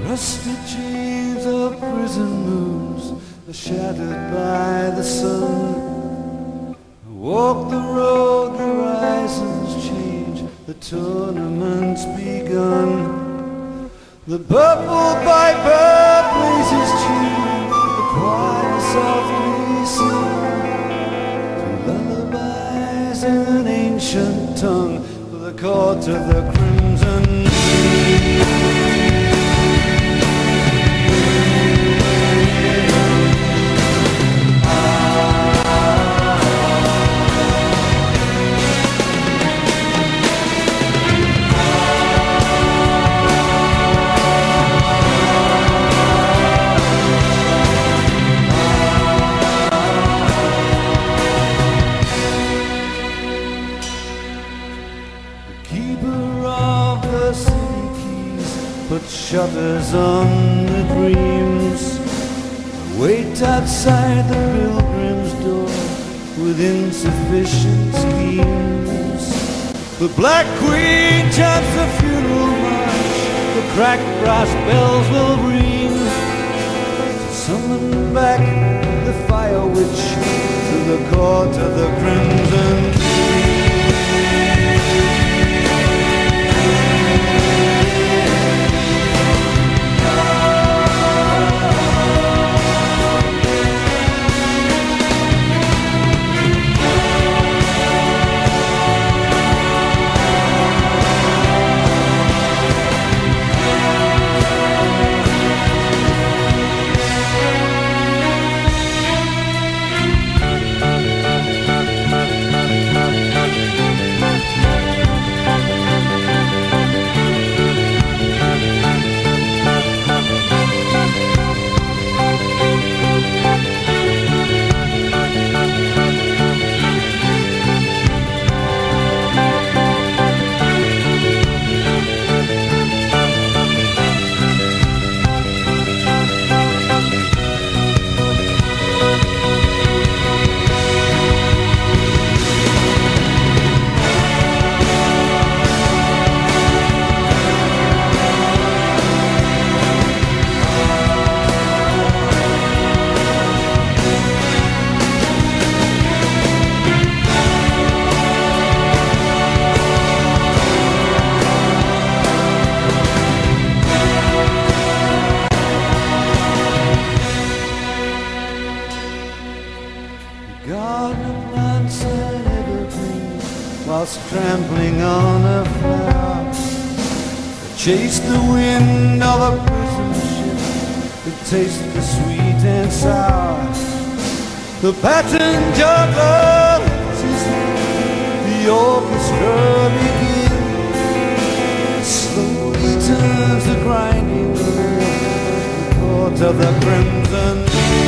Rusted chains of prison moons are shattered by the sun. Walk the road, the horizons change, the tournament's begun. The purple piper plays his tune, the choir softly sings, to lullabies in an ancient tongue, for the court of the crimson. Put shutters on the dreams, wait outside the pilgrim's door with insufficient schemes. The Black Queen chants the funeral march, the cracked brass bells will ring, to summon back the fire witch to the court of the crimson. Trampling on a flower, chase the wind of a prison ship, that taste the sweet and sour. The pattern juggler hits his hand, the orchestra begins, slowly turns the grinding wheel, the court of the crimson.